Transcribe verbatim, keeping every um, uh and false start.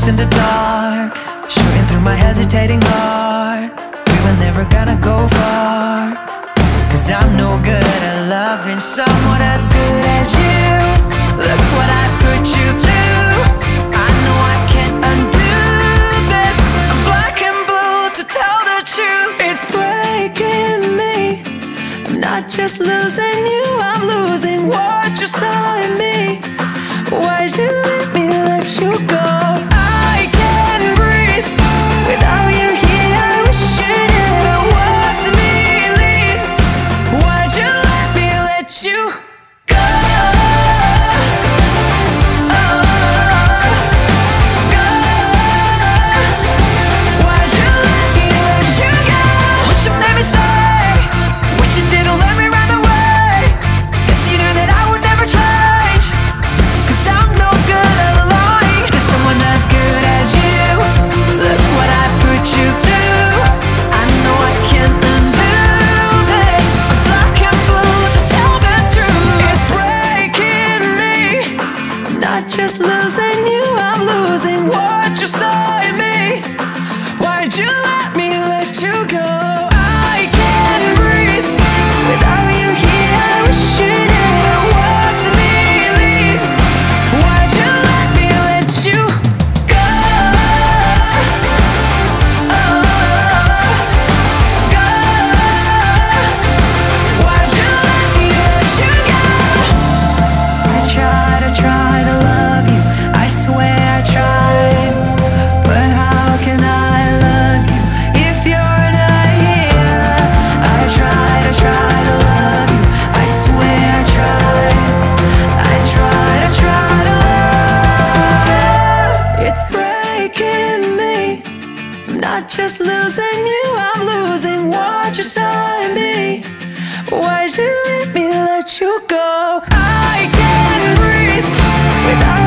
lights in the dark, shooting through my hesitating heart. We were never gonna go far, cause I'm no good at loving someone as good as you. Look what I put you through. I know I can't undo this. I'm black and blue to tell the truth. It's breaking me. I'm not just losing you, I'm losing what you saw in me. Why'd you let me let you go? I can't breathe without you here. I wish you never watch me leave. Why'd you let me let you go? Just losing you, I'm losing what you saw in me. Why'd you let me let you go? I can't breathe without you here. I wish you never watch me leave. Why'd you let me let you go? Oh, go. Why'd you let me let you go? I tried, I tried to love you, I swear I tried, but how can I love you if you're not here? I tried, I tried to love you, I swear I tried, I tried, I tried to love. It's breaking me. I'm not just losing you, I'm losing what you saw in me. Why'd you let me let you go? I can't breathe without